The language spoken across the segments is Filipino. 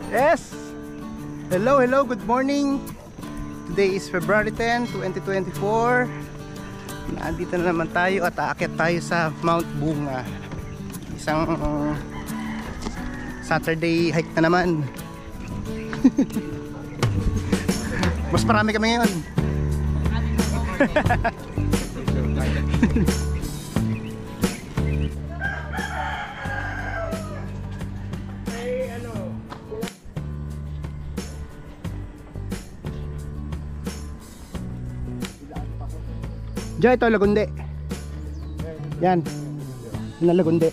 Yes! Hello, good morning. Today is February 10, 2024. Nandito na naman tayo at aakyat tayo sa Mount Bunga. Isang Saturday hike na naman. Mas marami kami ngayon. Diyan ito, Lagundi. Yan. Yan ang Lagundi.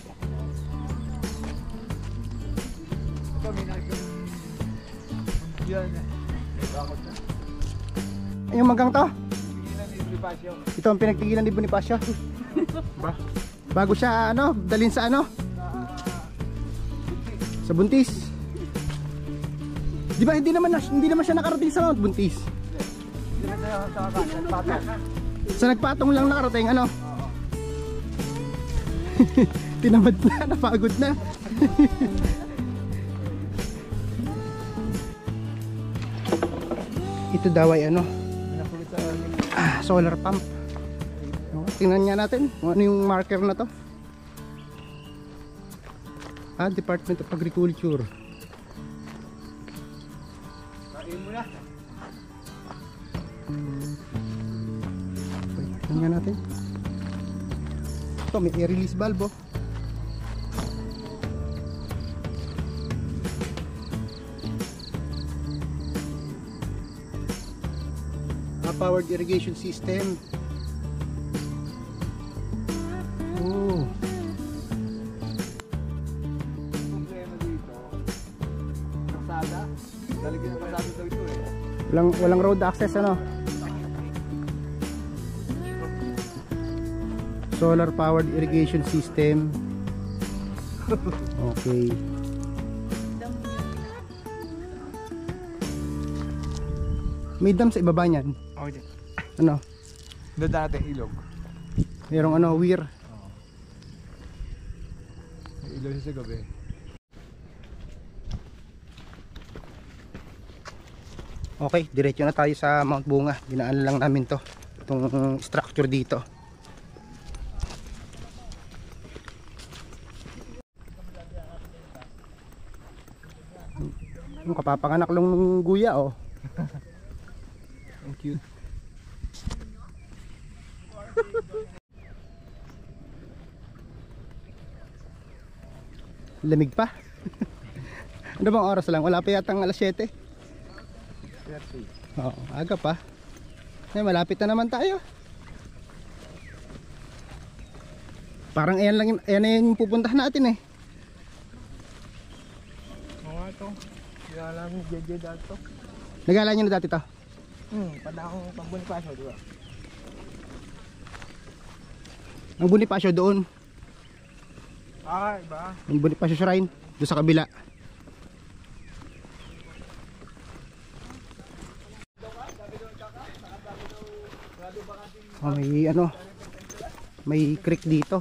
Yung manggang to? Ito ang pinagtigilan ni Bonifacio. Bago siya dalhin sa sa Buntis. Di ba hindi naman siya nakarating sa Mount Buntis? Sa nagpatong lang nakarating tinamad na, napagod na. Ito daw ay solar pump. Tingnan nga natin kung ano yung marker na to. Department of Agriculture. Kain mo na. Tingnan natin. Ito may air release valve. Powered irrigation system. Problema dito. Kalsada. Daligyan ng kalsada daw ito Walang road access Solar powered irrigation system. Okay. May dam sa ibaba niyan. Okay. Doon natin ilog. Merong weir. May ilog siya sa gabi. Okay, diretso na tayo sa Mount Bunga. Dinaan lang namin itong structure dito. Yung kapapanganak lang ng guya Ang cute. Lamig pa. Ano bang oras lang? Wala pa yatang alas 7. Oo, aga pa. Malapit na naman tayo. Parang ayan yung pupuntahan natin Oo nga ito. Nagala mo JJ dito. Nagala nyo na dati to? Panahong pang Bonifacio, di ba? Ang Bonifacio doon. Iba. Ang Bonifacio Shrine doon sa kabila. May creek dito.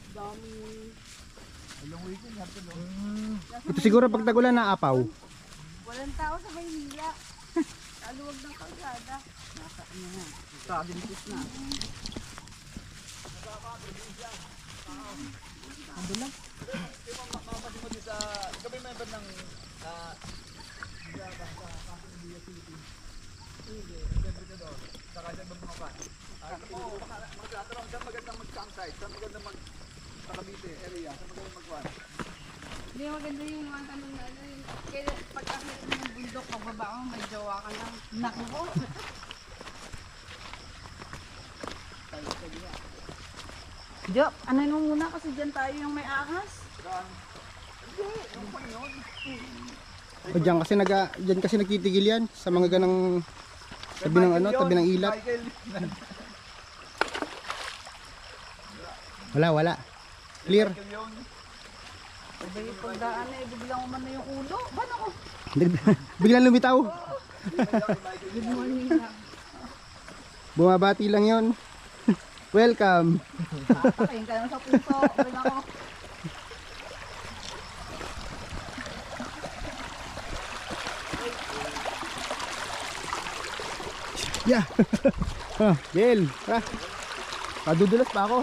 Ito siguro pag tagulan na apaw. Walang tao sa Maynila. Aluwag ng kalsada. Nakakabilis na. Ando lang. Ikaw may member ng saka siya mga pan. Magtatanong saan magandang mag-campsite, saan magandang mag-Cavite area, saan magandang mag-kuhan. Hindi maganda yung mga tanong na kaya pagkakit ng bundok, magbaba mo, may jowa ka lang. Naku ko. Jok, ano nung muna kasi dyan tayo yung may ahas? Hindi, yung pan yun. Diyan kasi nagtitigil yan sa mga ganang tabi ng ilat. Wala. Clear. Sabi yung pagdaan biglang umano yung ulo. Bano ko? Biglang lumitaw. Good morning na. Bumabati lang yon. Welcome. Papakain ka naman sa puso. Bring ako. Yeah. Gel, tara. Padudulas pa ako.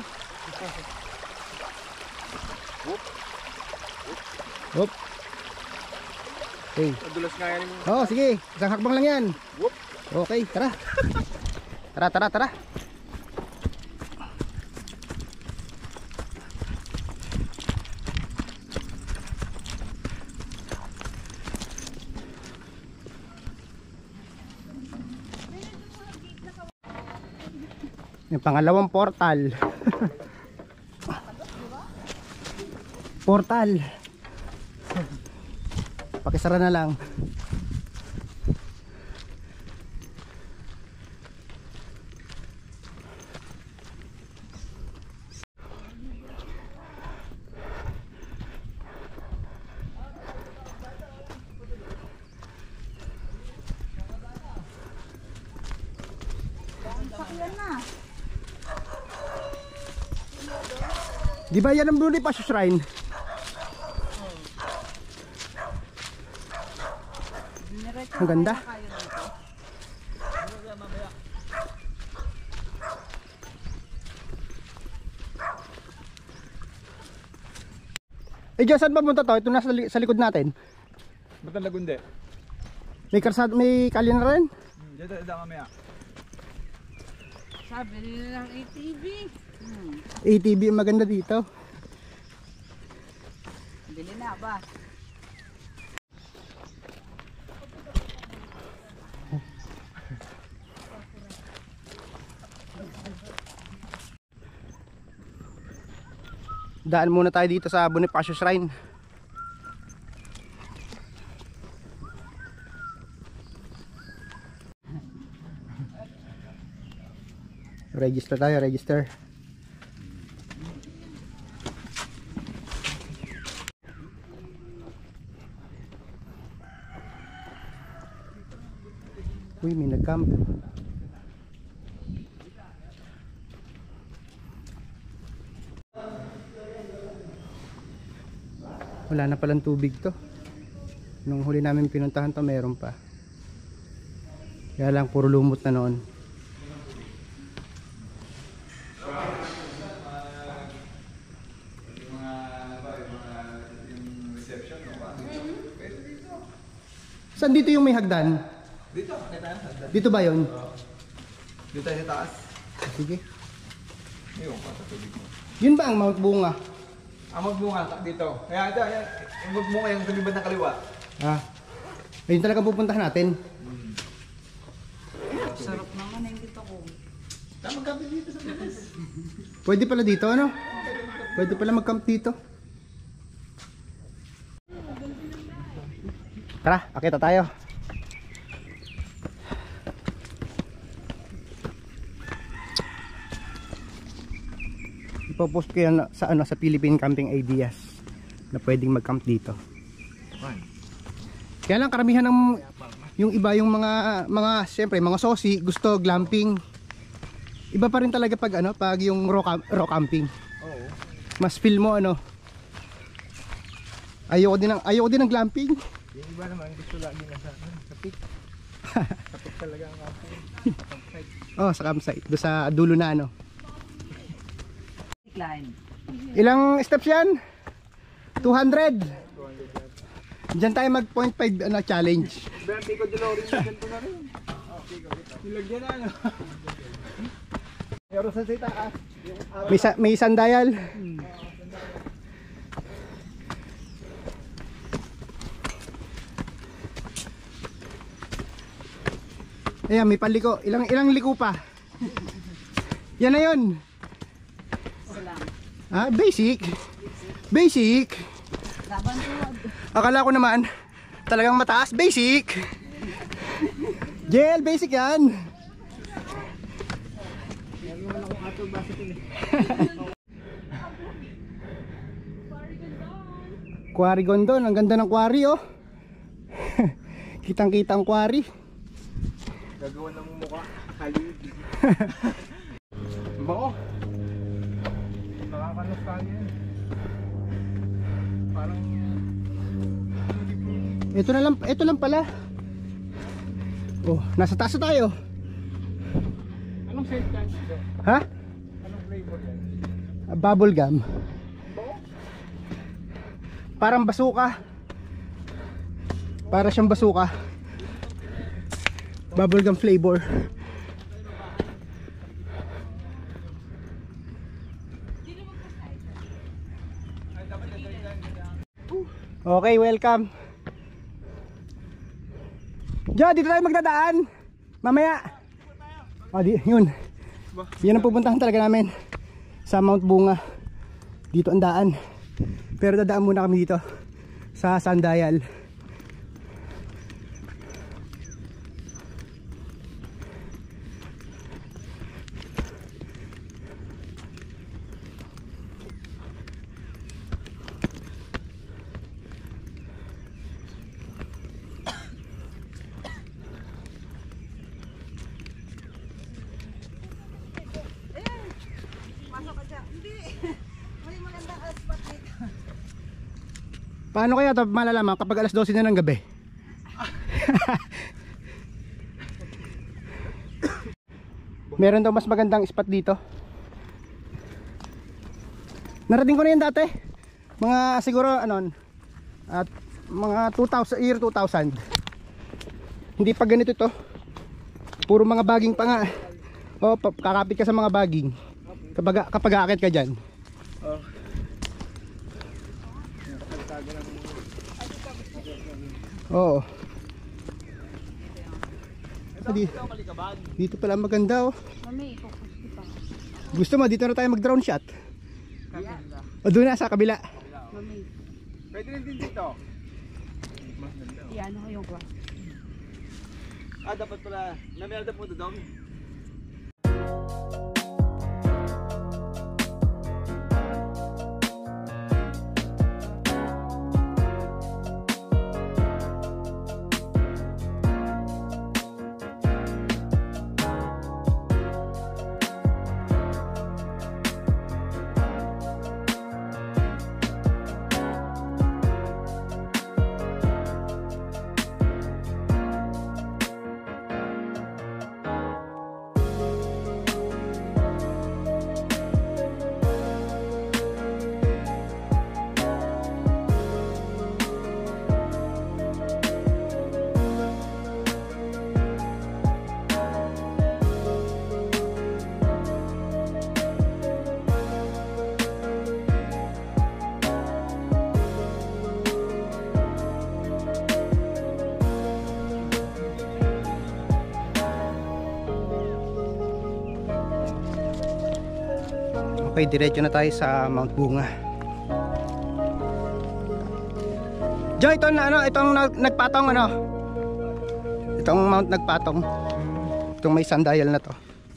Hop. Okay. Madulas nga yan. Oh, sige. Isang hakbang lang yan. Whoop. Okay, tara. Tara. Yung pangalawang portal. Portal. Pakisara na lang. Di ba yan ang Bonifacio Shrine? Ang ganda. Eh, dyan saan papunta to? Ito nasa sa likod natin. Ba't ang Lagunde? May karsad, may kalye na rin. Diyan tayo mamaya. Sabi nila ng ATV. ATV ang maganda dito. Bili na ba? Daan muna tayo dito sa Bonifacio Shrine. Register tayo, register. Uy, may nag-camp. Wala na palang tubig to. Nung huli namin pinuntahan to, meron pa. Kaya lang puro lumot na noon. Saan dito yung may hagdan? Dito, kita yan. Dito ba yun? Dito tayo sa taas. Sige. Ayun, patutubig mo. Yun ba ang Mount Bunga? Ang magbunga dito. Kaya ito, yan. Yung magbunga yung tumibad ng kaliwa. Ah. Ayun talaga pupuntahan natin. Sarap naman yung dito ko. Tama kami dito sa taas. Pwede pala dito, ano? Pwede pala mag-camp dito. Tara, akita tayo. Ipopost ko yan sa sa Philippine Camping Ideas na pwedeng mag-camp dito. Kaya lang karamihan ng yung iba yung mga siyempre mga sosi gusto glamping. Iba pa rin talaga pag pag yung raw camping. Oo. Mas feel mo ayoko din ng glamping. Yung iba naman gusto lagi na sa peak. Sa peak talaga ang campsite. Oh, sa campsite. Doon sa dulo na Decline. Ilang steps yan? 200. Diyan tayo mag 0.5 challenge. Pero Pico de Lorin na ganito na rin. Nilagyan na Pero sa taas. May sandayal. Ayan, may paliko. Ilang liko pa? Yan na yun. Ah, basic. Basic. Laban tuwad. Akala ko naman talagang mataas. Basic. Jel, basic yan. Quarry Gondon. Ang ganda ng quarry, oh. Kitang-kita ang quarry. Gagawa ng mukha. Halid. Bako. Nakakanos tayo yan. Parang Ito lang pala. Oh, nasa taas na tayo. scent yan? Ha? Anong flavor yan? Bubble gum. Parang basuka. Para siyang basuka. Bubble gum flavor. Okay, welcome. Jo, dito tayo magdadaan. Mamaya. Oh, yun. Yan ang pupuntahan talaga namin. Sa Mount Bunga. Dito ang daan. Pero dadaan muna kami dito sa Sandayal. Paano kaya ito malalaman kapag alas 12 na ng gabi? Meron daw mas magandang spot dito. Narating ko na yan dati. Mga siguro anon at mga 2000, year 2000. Hindi pa ganito ito. Puro mga baging pa nga. O kakapit ka sa mga baging. Kapag aakit ka dyan. Oo. Dito pala maganda oh. Gusto mo dito na tayo mag drone shot? O doon na sa kabila. Pwede rin din dito. Yan, ano yung kwa? Dapat pala namelda po doon. Okay, diretso na tayo sa Mount Bunga. Jo, ito na ano, itong nagpatong ano. Itong Mount Nagpatong. Itong may Sandayal na to.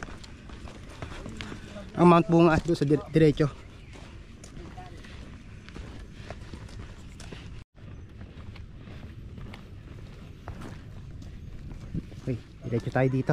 Ang Mount Bunga doon sa diretso. Okay, diretso tayo dito.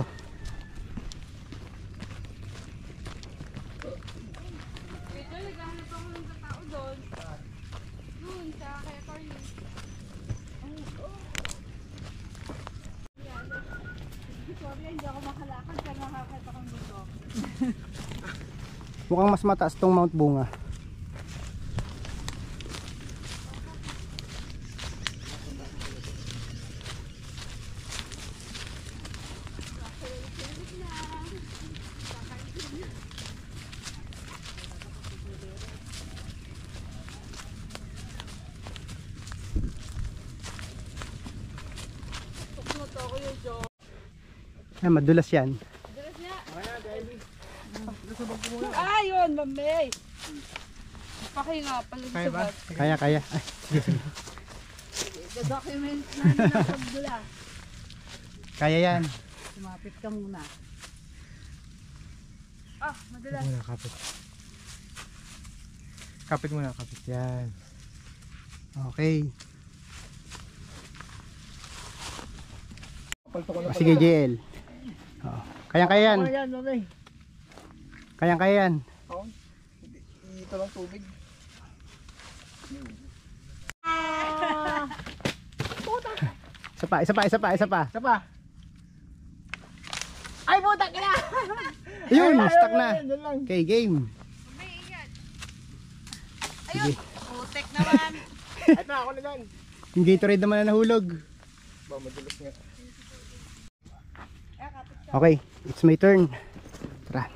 Mukhang mas mataas tong Mount Bunga. Ay, madulas yan. Ayun, mami. Pakinga, palagsabat. Kaya. Ay, sige, sige. The-document namin ang pagdula. Kaya yan. Sumapit ka muna. Madulas. Kapit. Kapit muna, kapit. Yan. Okay. Sige, JL. Kaya yan. Kaya yan. Ito lang tubig. Isa pa. Ay, puta ka na! Ayun, stuck na. Yan lang. Okay, game. May ingat. Sige. Putek naman. Ito na, ako na dyan. Yung Gatorade naman na nahulog. Ba, madulas nga. Okay, it's my turn. Tara.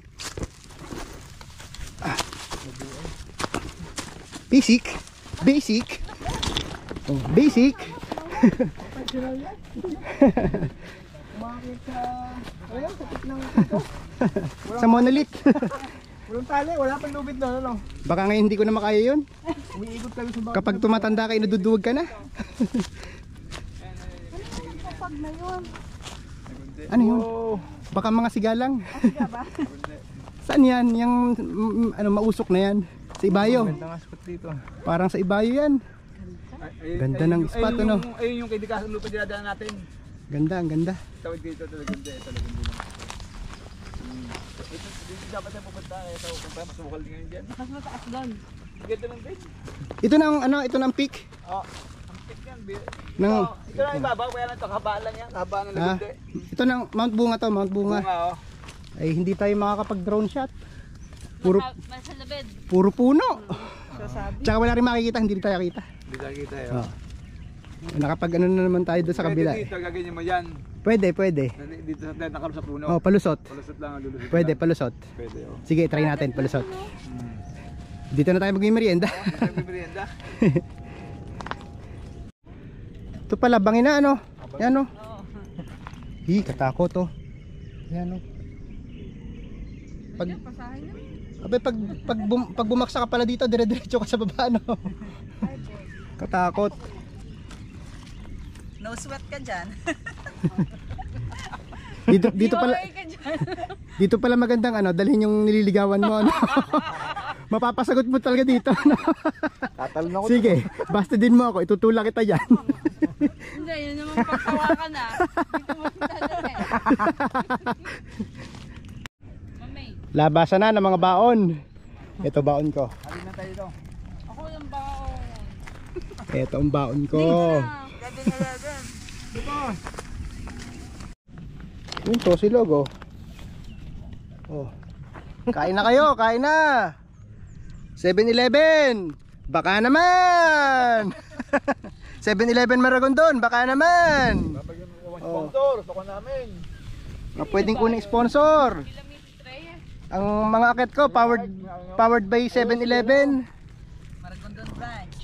Basic. Basic. Oh, basic. Umakit sa... Ano sa tip ng... Sa monolith. Walang tali, wala pang lubid na, ano? Baka ngayon hindi ko na makaya yun. Umiikot kami sa bakit. Kapag tumatanda ka, inududuwag ka na. Kapag na yun. Ano yun? Oh, Baka mga sigalang. Saan yan? Yung ano, mausok na yan. Sa Ibayo. ganda nga spot dito. Parang sa Ibayo yan. Ganda ng spot, ano? Ayun yung kay Dikasan Lupa dinadaan natin. Ganda, ang ganda. Tawid dito talaga hindi. Talaga hindi. Dito dapat tayo pupunta. Ito, kung tayo masukal din ngayon dyan. Mas mataas doon. Ganda lang din. Ito na ang ano, ito na ang peak Oh, ang pick yan. ng Ito na yung babaw, kaya lang ito, kahabaan lang yan. Kahabaan ng ah, lagundi. ito na Mount Bunga to, Mount Bunga. Bunga, oh. Ay hindi tayo makakapag-drone shot. Puro Nasa labed. puro puno. Sasabi. Tsaka wala rin makikita, hindi rin tayo kita. Hindi tayo kita eh. Oh. Nakapag ano na naman tayo doon sa kabila. Dito, gaganyan mo yan. Pwede, pwede. Dito sa tayo nakaroon sa puno. Oh, palusot. Palusot lang ang lulusot. Pwede, lang. palusot. Pwede, oh. Sige, try natin, palusot. Dito na tayo mag-merienda. Dito ang bibirienda. Ito pala, bangin na ano. Yan o. Hi, katakot to. Yan o. Pag, Pasahin naman. abe, pag bumaksa ka pala dito, dire-diretso ka sa baba, no? Katakot. No sweat ka dyan. Dito pala, Iwalay ka dyan. dito pala magandang ano, dalhin yung nililigawan mo, ano? Mapapasagot mo talaga dito, no? Tatalon ako. Sige, basta din mo ako, itutulak kita dyan. Hindi, yun naman pagtawa ka na. Dito mo talaga eh. Mamay, Labasan na ng mga baon. Ito baon ko. Alin na tayo dito. ako yung baon. Ito ang baon ko. Yun to, si Logo. Oh. Kain na kayo, kain na. 7-Eleven. Baka naman. 7-Eleven Maragondon, baka naman. Babagyan mo ang sponsor. Gusto ko namin. Pwedeng kuning sponsor. Kilamiti tray eh. Ang mga akit ko powered by 7-Eleven. Maragondon branch.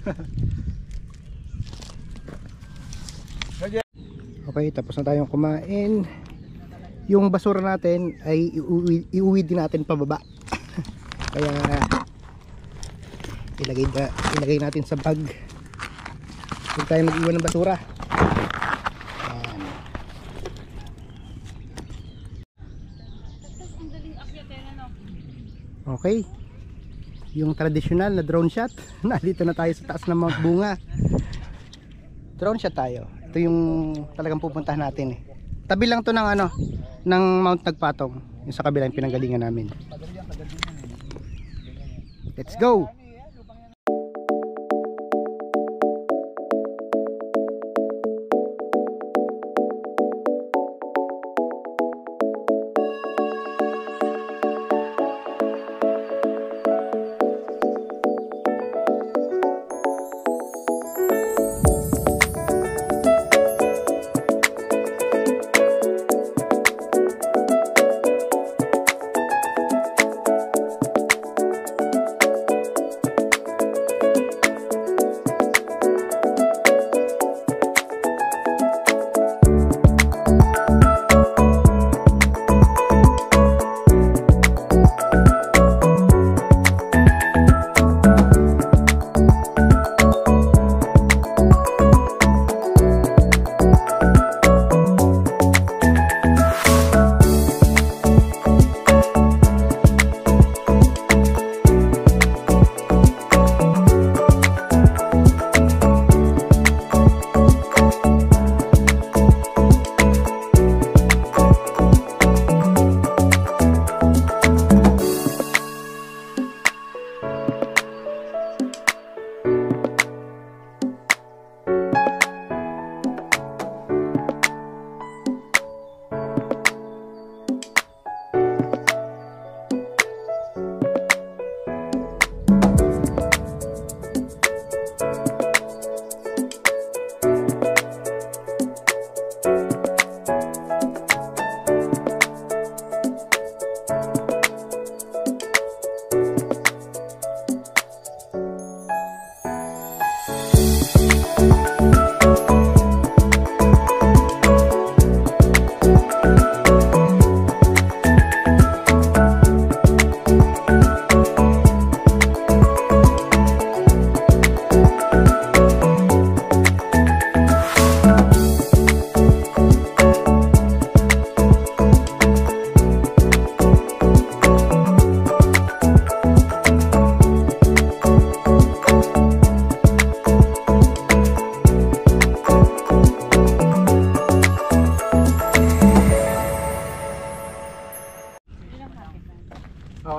Okay, tapos na tayong kumain. Yung basura natin ay iuwi din natin pababa. Kaya ilagay natin sa bag. Huwag tayo mag-iwan ng basura. Ayan. Tapos ang daling akyatin ano. Okay. Yung traditional na drone shot. Nalito na tayo sa taas ng Mount Bunga. Drone shot tayo. Ito yung talagang pupuntahan natin eh. Tabi lang to ng ano, ng Mount Nagpatong. Yung sa kabila yung pinanggalingan namin. Let's go.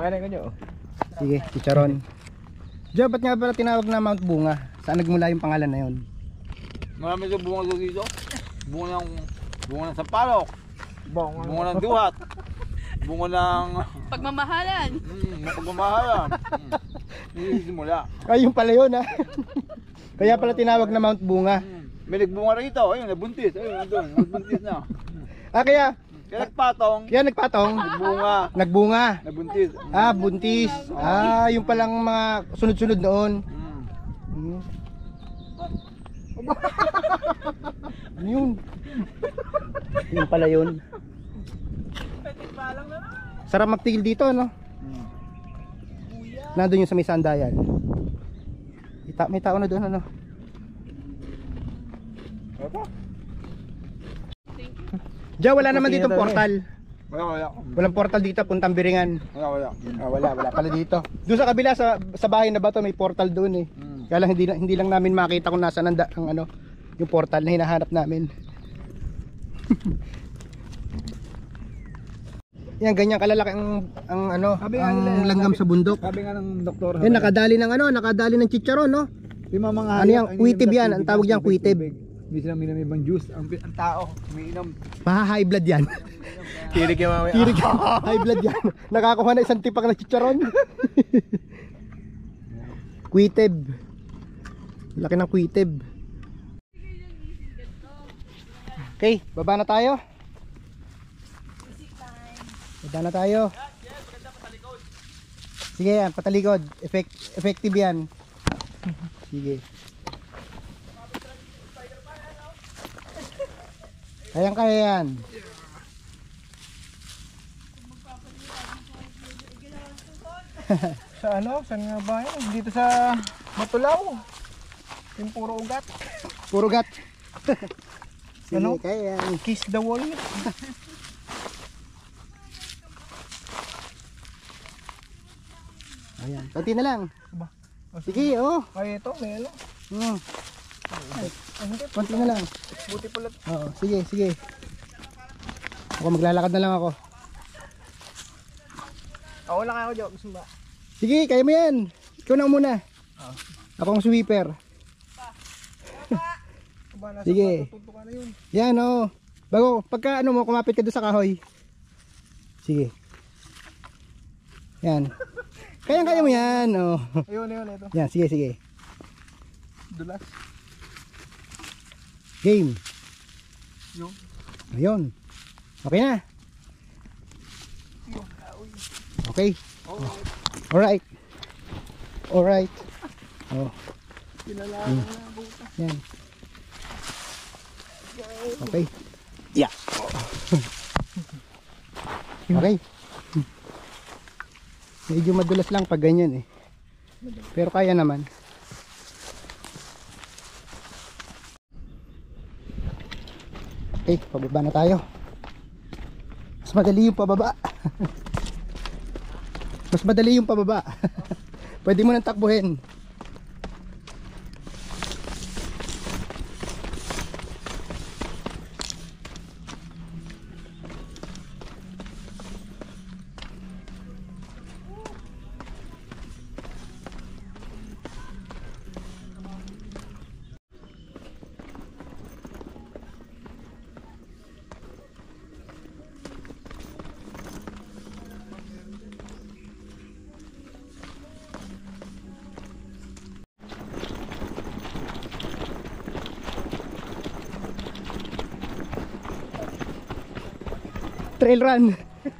Akin ko nyo. Sige, chicharon. Jo, ba't nga pala tinawag na Mount Bunga? Saan nagmula yung pangalan na yun? Marami sa bunga dito. Bunga ng sampalok. Bunga ng duhat. Bunga ng Pagmamahalan. pagmamahalan. Simula. Ay, yung pala yun ha. Kaya pala tinawag na Mount Bunga. May nagbunga rito. Ayun, nabuntis. Ayun, nandun. Nabuntis na. Ah, kaya Nagpatong. nagpatong. Nagbunga. Nagbunga. Nabuntis. Ah, buntis. Ah, yung palang mga sunod-sunod noon. Hmm. Ano yun? Yun pala yun. Sarap magtigil dito, no? Nandun yung sa may sandayan. May tao na doon, ano? Diyan, wala naman dito portal. Wala. Walang portal dito, puntang Biringan. Wala. Ah, wala pala dito. Doon sa kabila, sa bahay na ba to, may portal doon eh. Kaya lang hindi lang namin makita kung nasaan ang ano, yung portal na hinahanap namin. Yan, ganyan kalalaki ang ano, ang langgam sa bundok. Sabi nga ng doktor. Yan, nakadali ng chicharon, no? Yung mga Ano yan, kuitib yan, ang tawag diyan kuitib. Hindi sila minum ibang juice. Ang tao, umiinom. High blood yan. Tirig yung mamaya. Tirig, high blood yan. Nakakuha na isang tipak na chicharon. Kuitib. Laki ng kuitib. Okay, baba na tayo. Baba na tayo. Sige yan, patalikod. Effective yan. Sige. Kaya yan. Sa ano? Saan nga ba yun? Dito sa Matulaw. Yung puro ugat. Puro gat. Sige, Ano? kaya yan. Kiss the wall. Ayan, konti na lang. Ba? Sige, oh. Ay, ito. May ano. Ay, hindi. Konti na lang. Buti pala. Oo, sige. Ako maglalakad na lang ako. Ako lang ako, Joe. Gusto mo ba? Sige, kaya mo yan. Ikaw na muna. Ako ang sweeper. Ba, nasa Sige. matututo ka na yun. Yan, oh. Bago, pagka ano mo, kumapit ka doon sa kahoy. Sige. Yan. Kaya mo yan, oh. Ayun, ito. Yan, sige. Dulas. Game. Yung. Ayun. Okay na. Okay. Alright. Oh. Pinalaman na buta. Yan. Okay. Yeah. Okay. Medyo madulas lang pag ganyan eh. Pero kaya naman. Okay, pababa na tayo. Mas madali yung pababa. Mas madali yung pababa. Pwede mo nang takbuhin. Trail run.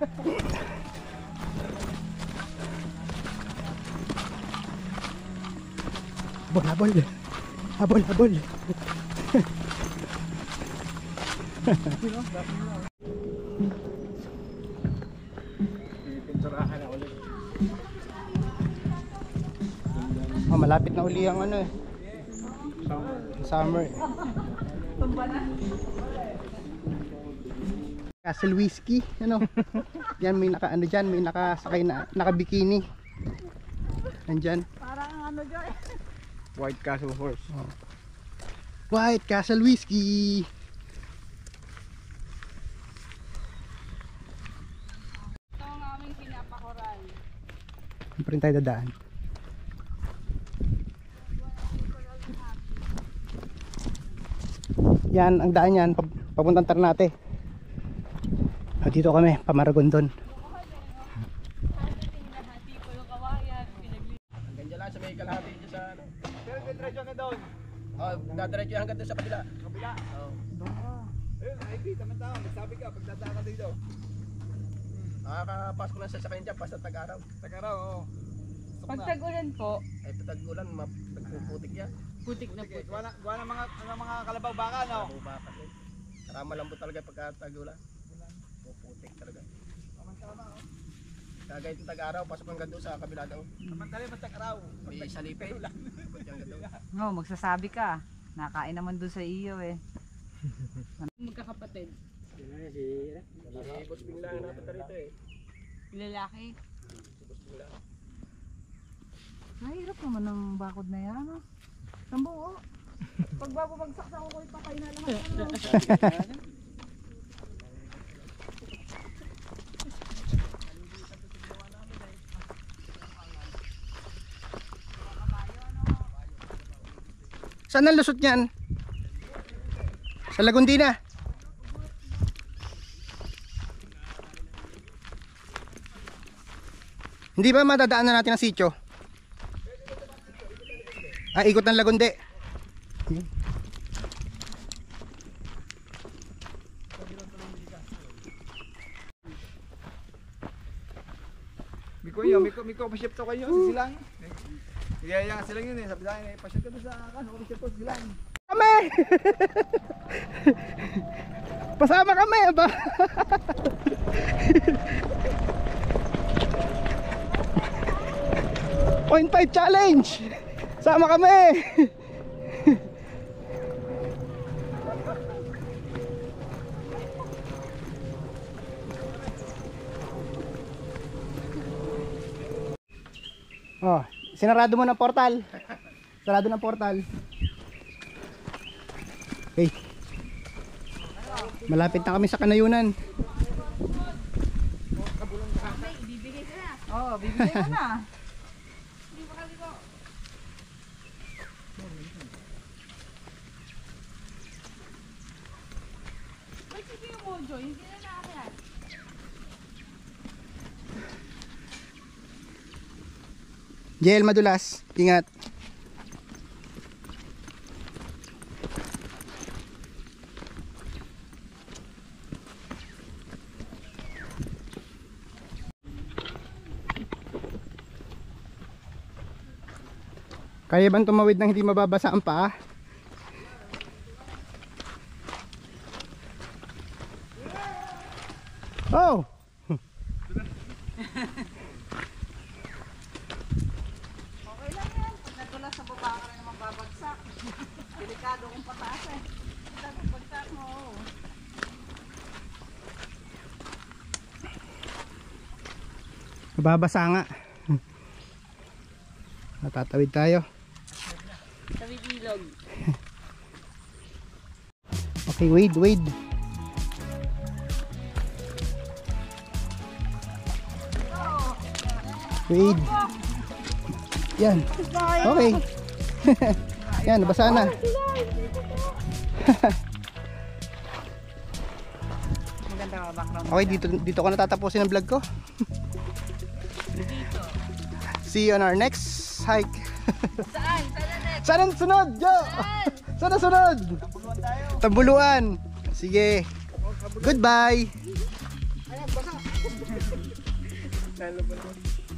Habol. Oh, malapit na uli ang ano eh. Summer. Castle whiskey, ano? Yan may naka ano diyan, may nakasakay na naka-bikini. Nandiyan. Parang ano dyan. White Castle Horse. Oh. White Castle whiskey. Ito ang aming pinapakoral. Doon pa rin tayo dadaan. Yan, ang daan yan, papuntang Ternate. Dito kami, Pamaragondon. Hanggang dyan lang sa may kalahati dyan sa ano. Pero diretso na doon. Oo, dadiretso hanggang doon sa kabila. Kabila. Oo. Ayun, ay, tama tao. Nagsabi ka, pagdadaan ka dito. Nakakapasok na sa sakyan dyan, basta tag-araw. Tagaraw, oo. Pag tag-ulan po, Ay tag-ulan, nagpuputik yan. putik na Sige, putik. gawa ng mga kalabaw baka, no? Ano bakit eh. Saka malambot talaga pagka tag-ulan. Puputik talaga. Kagaya itong tag-araw, pasok hanggang doon sa kabila daw. Samantali, matag-araw. May salipin. Hanggang doon. No, magsasabi ka. Nakain naman doon sa iyo eh. Magkakapatid. Si Boss Bing lang napunta rito eh. Lalaki. Si Boss Bing lang. Mahirap naman ng bakod na yan. Oh. Sambuo. Pag bababagsak sa kukoy pa kayo na lahat. Saan ang lusot niyan? Sa Lagundina. Hindi ba madadaanan natin ang sitio? Ikot ng Lagundi. Miko yun, Miko, pasyip to kayo, si Silang. Kaya silang yun eh, sabi sa akin, pasyip ka doon sa kano, pasyip to, Silang. Kami! Pasama kami ba? Point 5 challenge! Sama kami! Oh, sinarado mo ng portal. Sarado ng portal. Okay. Malapit na kami sa Kanayunan. Oo, bibigay mo na. Ba't sige yung mojo? Hindi na nakakayat. JL madulas. Ingat. Kaya bang tumawid nang hindi mababasa ang paa? Oh! Okay lang yan. Pag nadulas sa baba ka rin naman babagsak. Delikado kung pataas eh. Kung bagsak mo. Oh. Mababasa nga. Natatawid tayo. Tawid ilog. Okay, wade. Wade. Yan. Okay. Yan, nabasa na. Maganda ka background. Okay, dito ko natatapusin ang vlog ko. See you on our next hike. Saan? Saan na next? Saan ang sunod, Jo? Saan ang sunod? Tambuluan. Sige. Goodbye.